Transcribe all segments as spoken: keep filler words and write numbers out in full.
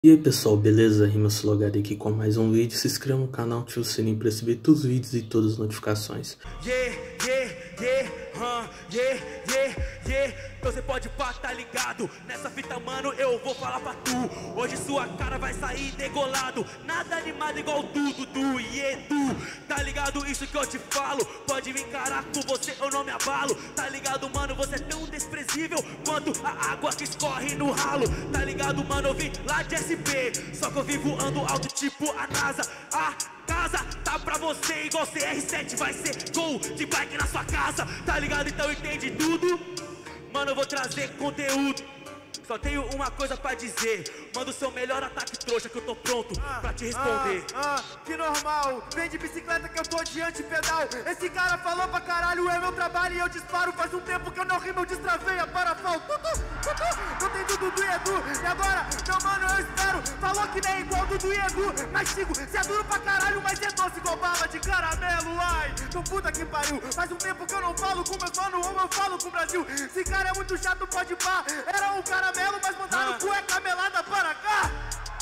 E aí pessoal, beleza? RimaSulogado aqui com mais um vídeo. Se inscreva no canal, ative o sininho para receber todos os vídeos e todas as notificações. Yeah, yeah, yeah, huh, yeah, yeah, yeah. Você pode pá, tá ligado? Nessa fita, mano, eu vou falar pra tu. Hoje sua cara vai sair degolado. Nada animado igual tu, Dudu, yeah, tu. Tá ligado isso que eu te falo? Pode me encarar com você, eu não me abalo. Tá ligado, mano, você é tão desprezível quanto a água que escorre no ralo. Tá ligado, mano, eu vim lá de S P, só que eu vivo ando alto tipo a NASA. A casa tá pra você igual C R sete, vai ser gol de bike na sua casa. Tá ligado, então entende tudo? Mano, eu vou trazer conteúdo. Só tenho uma coisa pra dizer. Manda o seu melhor ataque, trouxa, que eu tô pronto ah, pra te responder. Ah, ah, que normal, vem de bicicleta que eu tô de antipedal. Esse cara falou pra caralho, é meu trabalho e eu disparo. Faz um tempo que eu não rimo, eu destravei a parafal. Tutu, tutu, não tem Dudu e Edu. E agora, meu mano, eu espero. Falou que nem é igual Dudu e Edu. Mas sigo, cê é duro pra caralho, mas é doce igual bala de caramelo. Ai, então puta que pariu. Faz um tempo que eu não falo com meus mano, ou eu falo com o Brasil. Esse cara é muito chato, pode pá. Era um caramelo, mas mandaram ah. cueca melada para cá.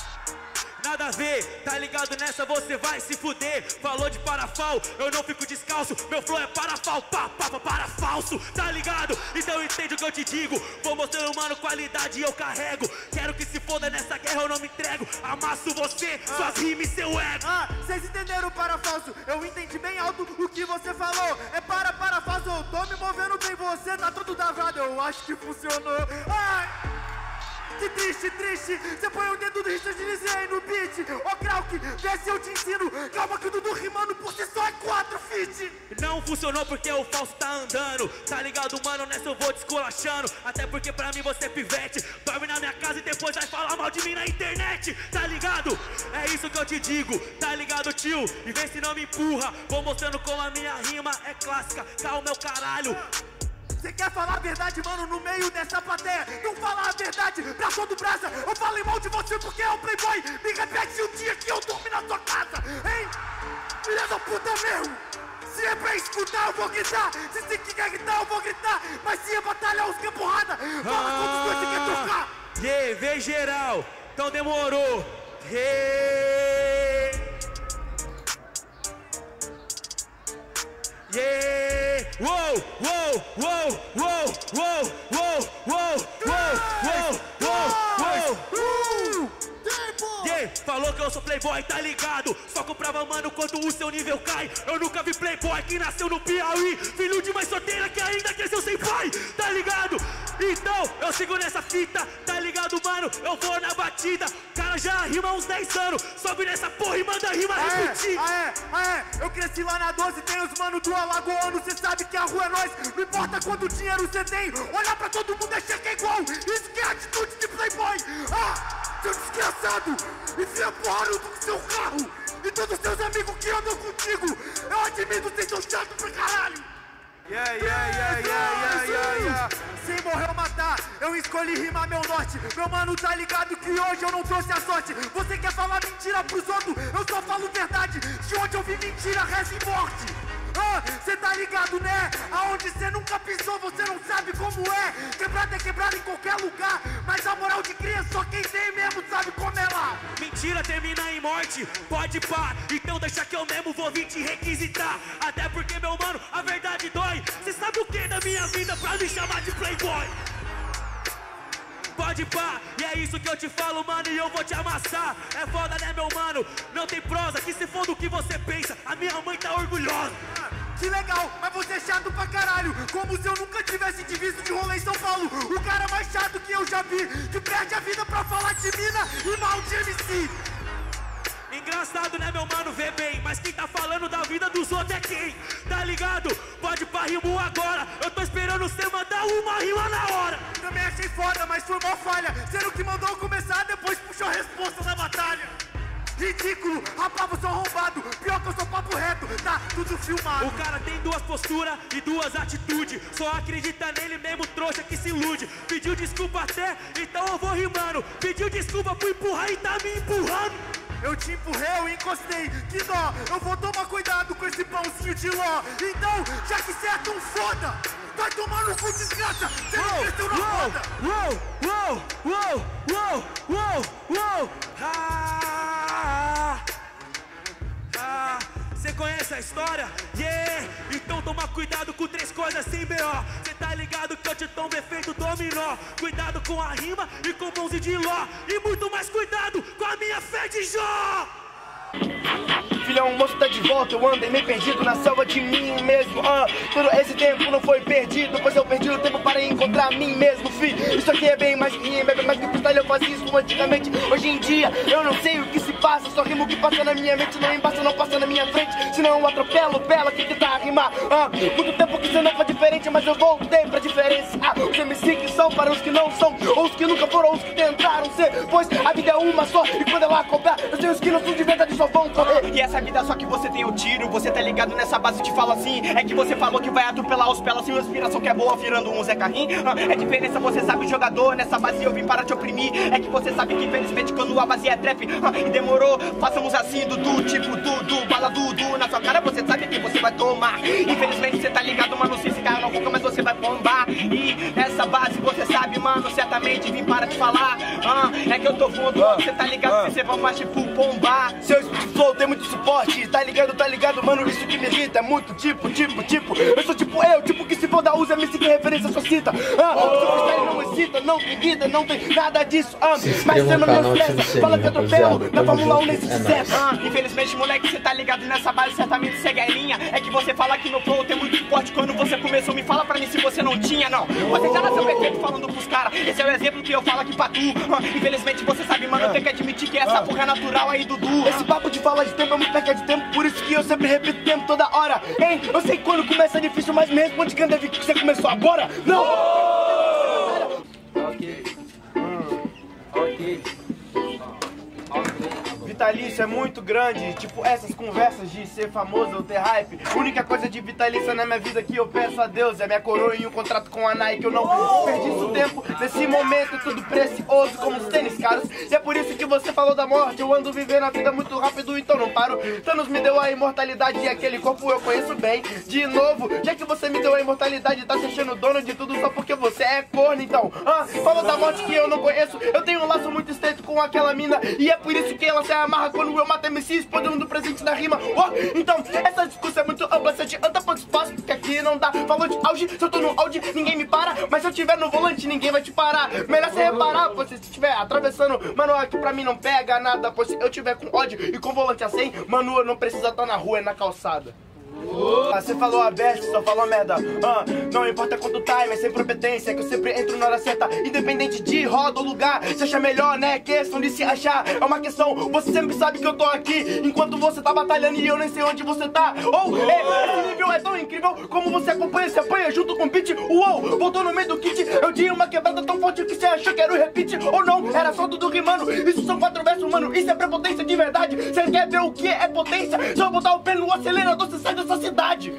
Nada a ver, tá ligado nessa, você vai se fuder. Falou de parafal, eu não fico descalço. Meu flow é parafal, pá, pá, pá, para falso. Tá ligado? Então entende o que eu te digo. Vou mostrando, mano, qualidade e eu carrego. Quero que se foda nessa guerra, eu não me entrego. Amasso você, ah. suas rimas e seu ego. Ah, vocês entenderam o parafalso? Eu entendi bem alto o que você falou. É para, parafalso, eu tô me movendo bem, você tá todo davado. Eu acho que funcionou. Ai! Que triste, triste, você põe o dedo do Richard aí no beat. Ô Krauk, vê se eu te ensino. Calma que o Dudu rimando por si só é quatro feat. Não funcionou porque o falso tá andando. Tá ligado, mano, nessa eu vou descolachando. Até porque pra mim você é pivete. Dorme na minha casa e depois vai falar mal de mim na internet. Tá ligado? É isso que eu te digo. Tá ligado, tio? E vê se não me empurra. Vou mostrando como a minha rima é clássica. Calma, meu caralho. Você quer falar a verdade, mano, no meio dessa plateia? Não falar a verdade pra todo brasa. Eu falei mal de você porque é o playboy. Me repete o dia que eu dormi na sua casa, hein? Filha da puta mesmo. Se é pra escutar, eu vou gritar. Se você quer gritar, eu vou gritar. Mas se é batalhar, os que é porrada. Fala ah, quantos dois você quer tocar. Yeah, vem geral. Então demorou. Yeah. Yeah. Uou, uou, uou, uou, uou, uou, uou, uou, uou, uou, uou. Yeah, falou que eu sou playboy, tá ligado? Só comprava, mano, quando o seu nível cai. Eu nunca vi playboy que nasceu no Piauí. Filho de mãe solteira que ainda cresceu sem pai, tá ligado? Então, eu sigo nessa fita, tá ligado, mano? Eu vou na batida. Cara já rima há uns dez anos. Sobe nessa porra e manda rima ah, repetir. Ah, é, ah, é. Eu cresci lá na doze, tem os mano do Alagoano. Cê sabe que a rua é nós. Não importa quanto dinheiro cê tem. Olhar pra todo mundo é cheque igual. Isso que é atitude de playboy. Ah, seu desgraçado. Enfia a porra no seu carro. E todos os seus amigos que andam contigo. Eu admito, vocês são chatos pra caralho. Yeah, yeah, yeah, yeah, yeah, yeah, yeah. Sem morrer ou matar, eu escolhi rimar meu norte. Meu mano tá ligado que hoje eu não trouxe a sorte. Você quer falar mentira pros outros? Eu só falo verdade. De onde eu vi mentira, reza e morte. Ah, cê tá ligado, né? Aonde cê nunca pisou, você não sabe como é. Quebrada é quebrada em qualquer lugar. Mas a moral de cria só quem tem mesmo sabe como é lá. Mentira termina em morte, pode pá. Então deixa que eu mesmo vou vir te requisitar. Até porque, meu mano, a verdade dói. Cê sabe o que da minha vida pra me chamar de playboy? Pode pá, e é isso que eu te falo, mano, e eu vou te amassar. É foda, né, meu mano? Não tem prosa, que se for do que você pensa, a minha mãe tá orgulhosa. Que legal, mas você é chato pra caralho. Como se eu nunca tivesse te visto de rolê em São Paulo. O cara mais chato que eu já vi, que perde a vida pra falar de mina e mal de M C. Engraçado, né, meu mano, vê bem. Mas quem tá falando da vida dos outros é quem? Tá ligado? Pode pá, rimo agora. Eu tô esperando você mandar uma rima na hora. Também achei foda, mas foi mó falha. Sendo que mandou começar, depois puxou a resposta da batalha. Ridículo, rapaz, eu sou arrombado. Pior que eu sou papo reto, tá tudo filmado. O cara tem duas posturas e duas atitudes. Só acredita nele mesmo, trouxa que se ilude. Pediu desculpa até, então eu vou rimando. Pediu desculpa por empurrar e tá me empurrando. Eu te empurrei, eu encostei, que dó. Eu vou tomar cuidado com esse pãozinho de ló. Então, já que cê é tão foda, vai tomar no cu, desgraça. Cê não cresceu na roda. Uou, uou, uou, uou, uou, uou. na história, yeah. Então toma cuidado com três coisas sem B O. Cê tá ligado que eu te tomo efeito dominó. Cuidado com a rima e com mãozinho de ló. E muito mais cuidado com a minha fé de Jó. Filhão, o moço tá de volta, eu andei meio perdido na selva de mim mesmo. ah, Todo esse tempo não foi perdido, pois eu perdi o tempo para encontrar mim mesmo, fi. Isso aqui é bem mais que rima, é bem mais que freestyle, eu fazia isso antigamente. Hoje em dia, eu não sei o que se passa, só rimo o que passa na minha mente, não embaça, não passa na minha frente. Senão eu atropelo, bela, que tentar rimar. ah, Muito tempo que você não foi diferente, mas eu voltei pra diferença. ah, Os M C que são para os que não são, ou os que nunca foram, ou os que tentaram ser. Pois a vida é uma só, e quando ela cobrar, eu sei os que não são de verdade só vão correr. E essa vida só que você tem o tiro, você tá ligado nessa base, te falo assim. É que você falou que vai atropelar os pelas, sem inspiração que é boa, virando um Zé Carrinho. É diferença, você sabe o jogador, nessa base eu vim para te oprimir. É que você sabe que infelizmente quando a base é trap, e demorou, façamos assim, Dudu, tipo Dudu, bala Dudu, na sua cara você sabe que você vai tomar. Infelizmente você tá ligado, mano, se esse cara não foca, mas você vai bombar. E essa base você sabe, mano, certamente vim para te falar. ah, É que eu tô fundo, você tá ligado, que você vai tipo bombar. Seu speed flow tem muito suporte, tá ligado, tá ligado, mano, isso que me irrita. É muito tipo, tipo, tipo, eu sou tipo eu, tipo que se for da usa, me que referência só cita. Ah, o seu freestyle não excita, não tem vida, não tem nada disso. Ah, mas você não estressa, fala que atropelo, na Fórmula um nesse sucesso. Ah, infelizmente, moleque, você tá ligado nessa base, certamente segue a linha. É que você fala que no flow tem muito suporte. Quando você começou, me fala pra mim se você não tinha, não. Você já nasceu perfeito falando pros caras. Esse é o exemplo que eu falo aqui pra tu. Ah, infelizmente, você sabe, mano, tem que admitir que essa porra é natural aí, Dudu. Esse papo de fala de tempo é muito perca de tempo, por isso que eu sempre repito tempo toda hora. Hein? Eu sei que quando começa é difícil, mas me responde quando deve que você começou agora. Não! Ok. Hum. Ok. Vitalício é muito grande, tipo essas conversas de ser famoso ou ter hype. Única coisa de vitalício na minha vida que eu peço a Deus é minha coroa e um contrato com a Nike. Eu não desperdiço tempo nesse momento, é tudo precioso como os tênis caros. E é por isso que você falou da morte, eu ando vivendo a vida muito rápido, então não paro. Thanos me deu a imortalidade e aquele corpo eu conheço bem. De novo, já que você me deu a imortalidade, tá se achando dono de tudo só porque você é corno, então. Ah, falou da morte que eu não conheço, eu tenho um laço muito estreito com aquela mina e é por isso que ela se amarra quando eu mato M Cs, podendo presente na rima. Oh, então, essa discussão é muito ampla, você anda pouco espaço, porque aqui não dá. Falou de auge, se eu tô no auge, ninguém me para. Mas se eu tiver no volante, ninguém vai te parar. Melhor você reparar, pois se estiver atravessando, mano, aqui pra mim não pega nada. Pois se eu tiver com ódio e com volante a cem, mano, eu não precisa estar na rua, é na calçada. Ah, você falou a best, só falou merda. ah, Não importa quanto time, é sem competência que eu sempre entro na hora certa. Independente de roda ou lugar, você acha melhor, né? Questão de se achar, é uma questão. Você sempre sabe que eu tô aqui, enquanto você tá batalhando e eu nem sei onde você tá. Ou, oh, é, esse nível é tão incrível, como você acompanha, se apanha junto com o beat. Uou, voltou no meio do kit, eu dei uma quebrada tão forte que você achou que era o repeat. Ou não, era só tudo rimando, isso são quatro versos, mano, isso é prepotência de verdade. Você quer ver o que é potência? Se eu botar o pé no acelerador, você sai dessa cidade.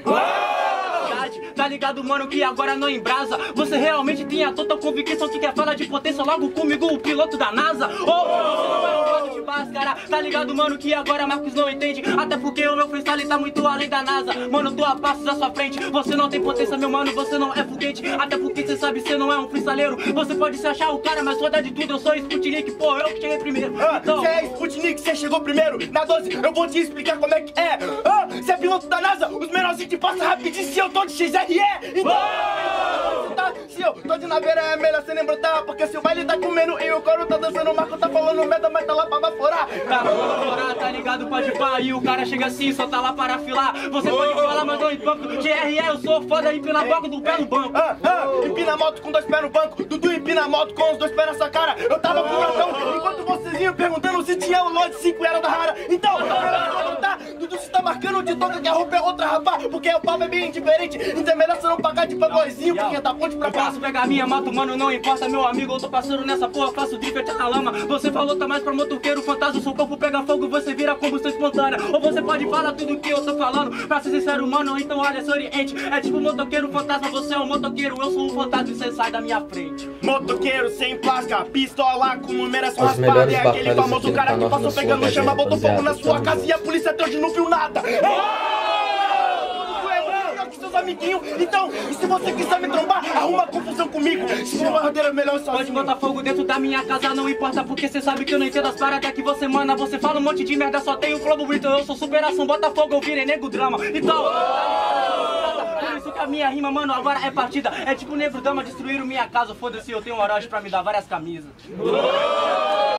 Tá ligado, mano, que agora não embrasa. Você realmente tem a total convicção que quer falar de potência logo comigo, o piloto da NASA. Oh, você não é um rodo de máscara. Tá ligado, mano, que agora Marcos não entende. Até porque o meu freestyle tá muito além da NASA. Mano, tô a passos à sua frente. Você não tem potência, meu mano, você não é foguete. Até porque você sabe, você não é um freestyleiro. Você pode se achar o cara, mas foda de tudo, eu sou Sputnik, pô, eu que cheguei primeiro. Então, você é Sputnik, você chegou primeiro. Na doze, eu vou te explicar como é que é. Ah, você é piloto da NASA, os menorzinhos te passam rapidinho se eu tô de X R E. Então, tá, se eu tô de naveira é melhor você nem brotar, porque se o baile tá comendo e o coro tá dançando, o Marco tá falando merda, mas tá lá pra baforar. Tá pra baforar, tá ligado, pode pá, e o cara chega assim, só tá lá para afilar. Você pode falar, mas não empampo. G R E, eu sou foda, empina a boca do pé no banco. Ah, ah, empina a moto com dois pés no banco, Dudu empina a moto com os dois pés nessa cara. Eu tava com o furacão, enquanto vocês iam perguntando se tinha o lote cinco era da rara. Então, tá, Dudu se tá marcando de toca que a roupa é outra, rapaz, porque o papo é bem diferente. Então é melhor você não pagar de playboyzinho, porque tá ponte pra cá. Eu posso pegar minha, mato, mano, não importa, meu amigo. Eu tô passando nessa porra, faço drift na lama. Você falou, tá mais pra motoqueiro, fantasma. Seu corpo pega fogo, você vira combustão espontânea. Ou você pode falar tudo que eu tô falando. Pra ser sincero, mano, então olha, se oriente. É tipo motoqueiro, fantasma, você é um motoqueiro. Eu sou um fantasma e você sai da minha frente. Motoqueiro sem placa, pistola com numeração raspada. É aquele famoso cara que passou pegando chama, botou fogo na sua casa e a polícia até hoje não viu nada. amiguinho. Então, e se você quiser me trombar, arruma confusão comigo. Se for uma rodeira melhor sozinho. Pode botar fogo dentro da minha casa, não importa, porque cê sabe que eu não entendo as paradas que você manda. Você fala um monte de merda, só tem o flow bonito. Eu sou superação, bota fogo, eu virei nego drama. Então, por isso que a minha rima, mano, agora é partida. É tipo Negro Dama, destruíram minha casa. Foda-se, eu tenho um Orochi pra me dar várias camisas.